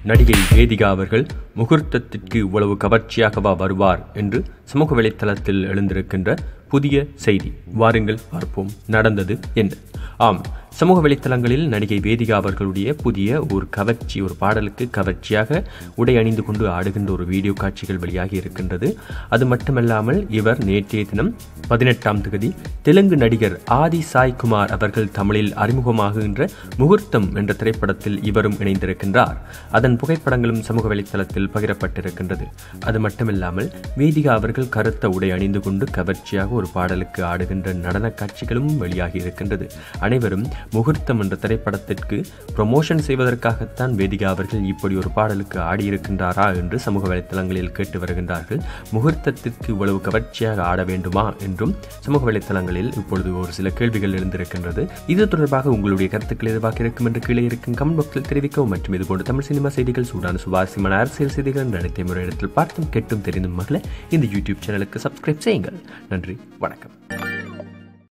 நடிகை வேதிகா அவர்கள் முகூர்த்தத்திற்கு இவ்வளவு கவர்ச்சியாகவா வருவார் என்று சமூக வலைத்தளத்தில் எழுந்திருக்கின்ற புதிய செய்தி. வாருங்கள் பார்ப்போம் நடந்தது என்ன. ஆம், சமூக வலைத்தளங்களில் நடிகை வேதிகா அவர்களுடைய புதிய ஒரு பாடலுக்கு கவர்ச்சியாக உடை அணிந்து கொண்டு ஆடுகின்ற ஒரு வீடியோ காட்சிகள் வெளியாகி இருக்கின்றது. அது மட்டுமல்லாமல் இவர் நேற்றைய தினம் 18ஆம் தேதி தெலுங்கு நடிகர் ஆதி சாய் குமார் அவர்கள் தமிழில் அறிமுகமாகுகின்ற முகூர்த்தம் என்ற திரைப்படத்தில் இவரும் இணைந்திருக்கின்றார். அதன் புகைப்படங்களும் சமூக வலைத்தளத்தில் பகிரப்பட்டிருக்கின்றது. அது மட்டுமில்லாமல் வேதிகா அவர்கள் கருத்த உடை அணிந்து கொண்டு கவர்ச்சியாக ஒரு பாடலுக்கு ஆடுகின்ற நடன காட்சிகளும் வெளியாகி இருக்கின்றது. அனைவரும் முகூர்த்தம் என்ற திரைப்படத்திற்கு ப்ரமோஷன் செய்வதற்காகத்தான் வேதிகா அவர்கள் இப்படி ஒரு பாடலுக்கு ஆடியிருக்கின்றாரா என்று சமூக வலைத்தளங்களில் கேட்டு வருகின்றார்கள். முகூர்த்தத்திற்கு இவ்வளவு கவர்ச்சியாக ஆட வேண்டுமா என்றும் சமூக வலைத்தளங்களில் இப்பொழுது ஒரு சில கேள்விகள் எழுந்திருக்கின்றது. இது தொடர்பாக உங்களுடைய கருத்துக்கள் எதுவாக இருக்கும் என்று கீழே இருக்கும் கமெண்ட் பாக்ஸில் தெரிவிக்கவும். மற்றும் இதுபோன்ற தமிழ் சினிமா செய்திகள், சூடான சுவாரஸ்யமான அரசியல் செய்திகள் நடத்திய முறையிடத்தில் பார்த்தும் கேட்டும் தெரிந்தும் மகள இந்த யூடியூப் சேனலுக்கு சப்ஸ்கிரைப் செய்யுங்கள். நன்றி, வணக்கம்.